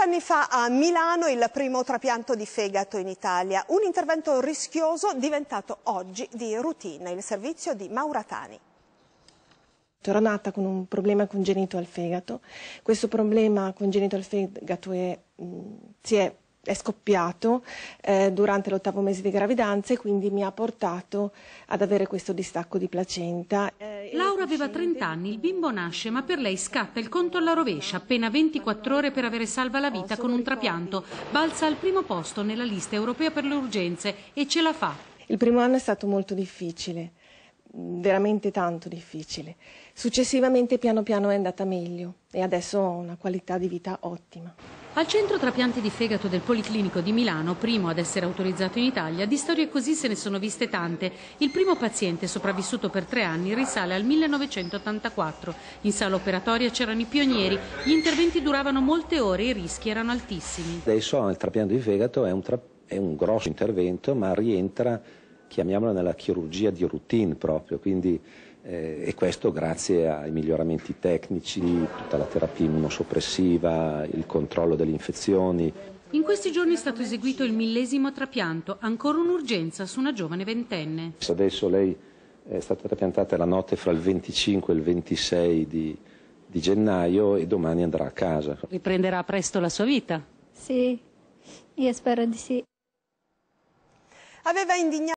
anni fa a Milano il primo trapianto di fegato in Italia, un intervento rischioso diventato oggi di routine, il servizio di Maura Tani. Era nata con un problema congenito al fegato, questo problema congenito al fegato è scoppiato durante l'8° mese di gravidanza e quindi mi ha portato ad avere questo distacco di placenta. Laura aveva 30 anni, il bimbo nasce, ma per lei scatta il conto alla rovescia, appena 24 ore per avere salva la vita con un trapianto. Balza al primo posto nella lista europea per le urgenze e ce la fa. Il primo anno è stato molto difficile, veramente tanto difficile. Successivamente piano piano è andata meglio e adesso ho una qualità di vita ottima. Al centro trapianti di fegato del Policlinico di Milano, primo ad essere autorizzato in Italia, di storie così se ne sono viste tante. Il primo paziente, sopravvissuto per 3 anni, risale al 1984. In sala operatoria c'erano i pionieri, gli interventi duravano molte ore e i rischi erano altissimi. Adesso il trapianto di fegato è un grosso intervento, ma rientra, chiamiamolo, nella chirurgia di routine proprio, quindi e questo grazie ai miglioramenti tecnici, tutta la terapia immunosoppressiva, il controllo delle infezioni. In questi giorni è stato eseguito il 1000° trapianto, ancora un'urgenza su una giovane ventenne. Adesso lei è stata trapiantata la notte fra il 25 e il 26 di gennaio e domani andrà a casa. Riprenderà presto la sua vita? Sì, io spero di sì. Aveva indignato